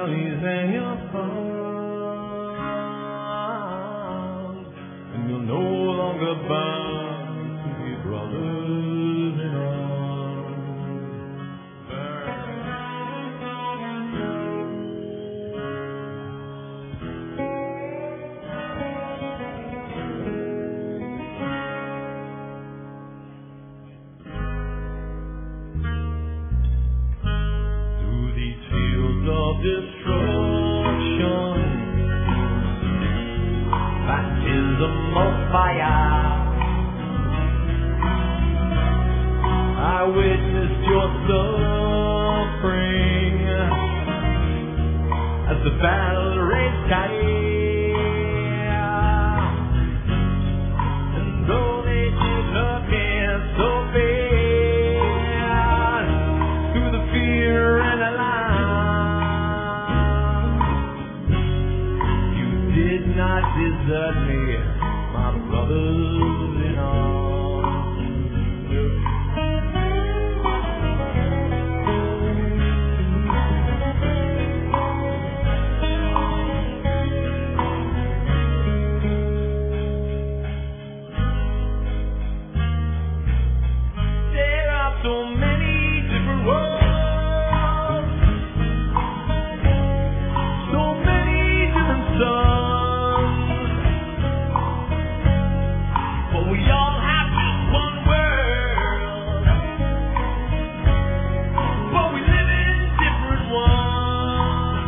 valleys and your farms, and you're no longer bound to your brothers in arms. Through these fields of destruction, baptism of fire, I witnessed your suffering as the battle raged high. And though they did hurt me so bad, through the fear and the lie, you did not desert me, my brothers in arms. There are so many different worlds, so many different suns, but we all have this one world, but we live in different ones.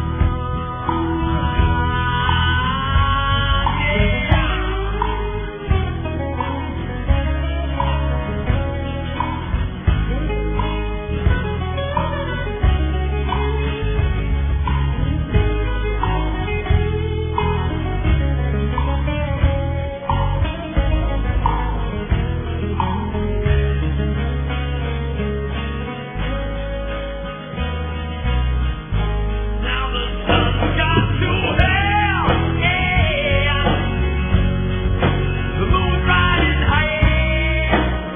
Now the sun's got to hell, yeah. The moon's riding high.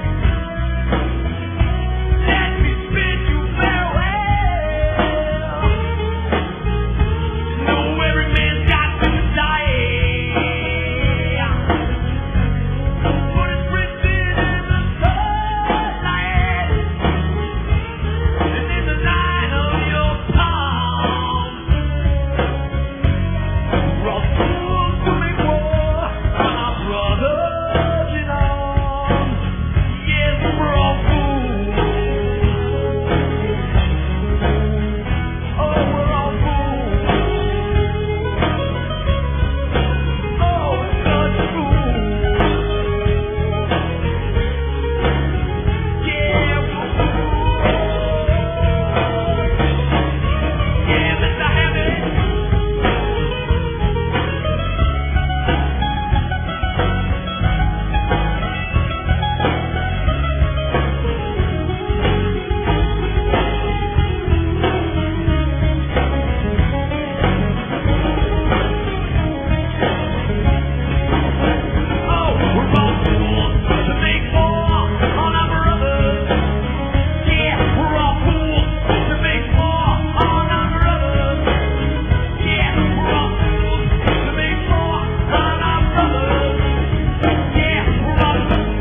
Let me bid you farewell. Know every man's got to die, but it's written in the sunlight and in the line of your palm. We're all fools to make war on our brothers in arms. Yes, we're all fools. Oh, we're all fools. Oh, such fools. Yeah, we're fools. Yeah, Mr. Hammond. Oh, we're all fools to make war on our brothers. Yeah, we're all fools to make war on our brothers. Yeah, we're all fools to make war on our brothers. Yeah, we're all fools.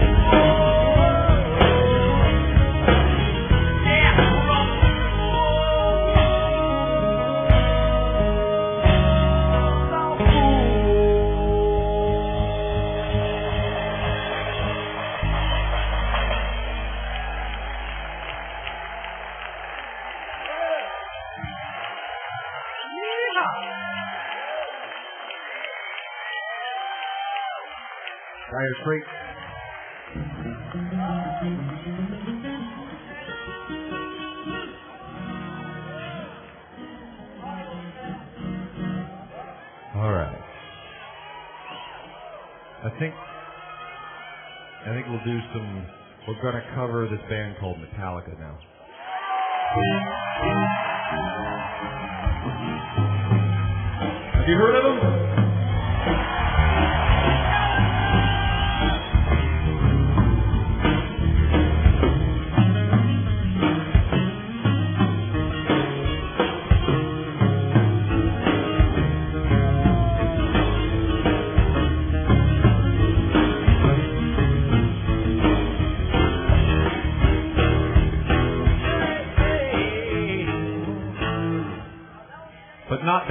Yeah, we're all Dire Straits. All right. I think we'll do some. We're gonna cover this band called Metallica now. Have you heard of them?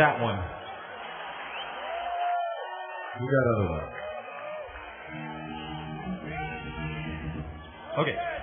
that one. You got other ones. Okay.